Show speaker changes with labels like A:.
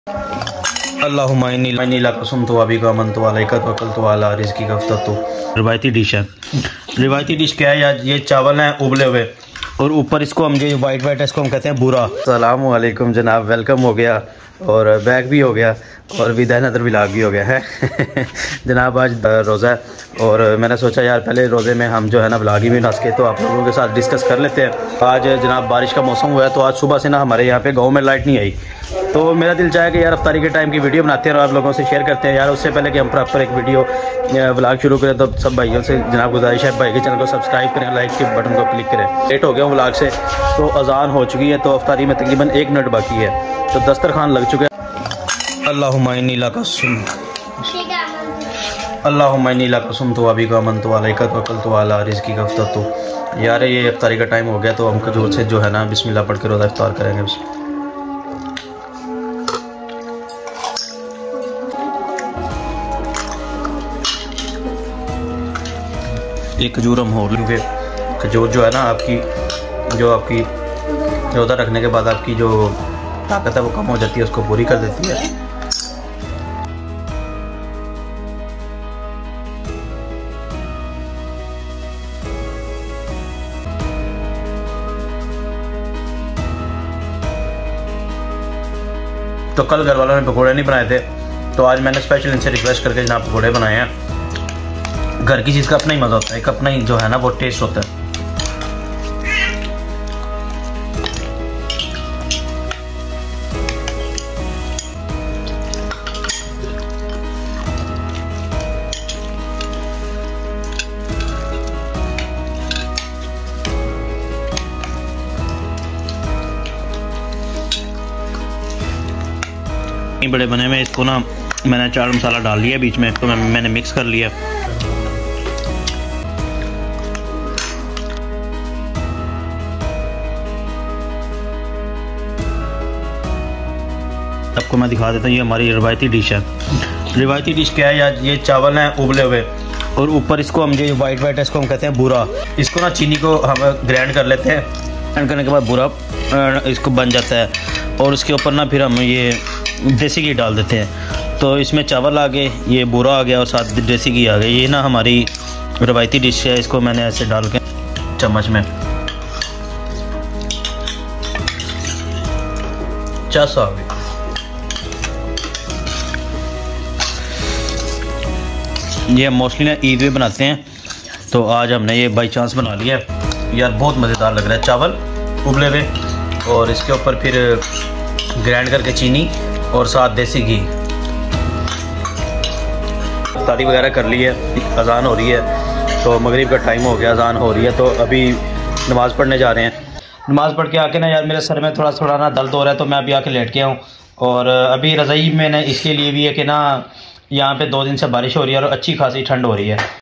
A: अल्लाहुम्मा इन्नी ला कसमतु अबी का अमनतु अलैका तवक्कलतु अला रिज़्क़ी कफ़ततु। रिवायती डिश है। रिवायती डिश क्या है यार? ये चावल हैं उबले हुए और ऊपर इसको हम जो वाइट है इसको हम कहते हैं बूरा। अस्सलामु अलैकुम जनाब, वेलकम हो गया और बैक भी हो गया और विदाई नदर व्लॉग भी हो गया है। जनाब आज रोज़ा है और मैंने सोचा यार पहले रोज़े में हम जो है ना व्लॉग ही भी ना सके तो आप लोगों के साथ डिस्कस कर लेते हैं। आज जनाब बारिश का मौसम हुआ है तो आज सुबह से ना हमारे यहाँ पे गांव में लाइट नहीं आई, तो मेरा दिल चाहे कि यार अफ्तारी के टाइम की वीडियो बनाते हैं और आप लोगों से शेयर करते हैं। यार उससे पहले कि हम प्रॉपर एक वीडियो व्लॉग शुरू करें तो सब भाइयों से जनाब गुजारिश है, भाई के चैनल को सब्सक्राइब करें, लाइक के बटन को क्लिक करें। लेट हो गया हूँ व्लॉग से, तो अजान हो चुकी है तो अफ्तारी में तकरीबन 1 मिनट बाकी है, तो दस्तरखान लग चुका है। अल्लाहुम्मा इन्नी ला कसमतु अबी का अमनतु अलैका तवक्कलतु अला रिज़्क़ी कफ़ततु। यार ये अफ्तारी का टाइम हो गया तो हम खजूर से जो है ना बिस्मिल्लाह पढ़ के रोज़ा इफ्तार करेंगे। एक खजूर हम हो लेंगे। खजूर जो है ना आपकी रोज़ा रखने के बाद आपकी जो ताकत है वो कम हो जाती है, उसको पूरी कर देती है। तो कल घर वालों ने पकौड़े नहीं बनाए थे तो आज मैंने स्पेशल इनसे रिक्वेस्ट करके जनाब पकौड़े बनाए हैं। घर की चीज़ का अपना ही मज़ा होता है, एक अपना ही जो है ना वो टेस्ट होता है। बड़े बने में इसको ना मैंने चाट मसाला डाल लिया बीच में, तो मैंने मिक्स कर लिया। आपको मैं दिखा देता हूँ, ये हमारी रिवायती डिश है। रिवायती डिश क्या है यार? ये चावल हैं उबले हुए और ऊपर इसको हम जो वाइट है इसको हम कहते हैं बूरा। इसको ना चीनी को हम ग्राइंड कर लेते हैं, ग्राइंड करने के बाद बूरा इसको बन जाता है और उसके ऊपर ना फिर हम ये देसी घी डाल देते हैं। तो इसमें चावल आ गए, ये बूरा आ गया और साथ देसी घी आ गया। ये ना हमारी रिवायती डिश है। इसको मैंने ऐसे डाल के चम्मच में चस आ गई। ये हम मोस्टली ना ईद में बनाते हैं, तो आज हमने ये बाई चांस बना लिया यार। बहुत मज़ेदार लग रहा है, चावल उबले हुए और इसके ऊपर फिर ग्राइंड करके चीनी और साथ देसी घी। इफ्तारी वगैरह कर ली है, अजान हो रही है तो मगरिब का टाइम हो गया, अजान हो रही है तो अभी नमाज़ पढ़ने जा रहे हैं। नमाज़ पढ़ के आके ना यार मेरे सर में थोड़ा ना दर्द हो रहा है, तो मैं अभी आके लेट गया हूँ। और अभी रज़ाई मैंने इसके लिए भी है कि ना यहाँ पे 2 दिन से बारिश हो रही है और अच्छी खासी ठंड हो रही है।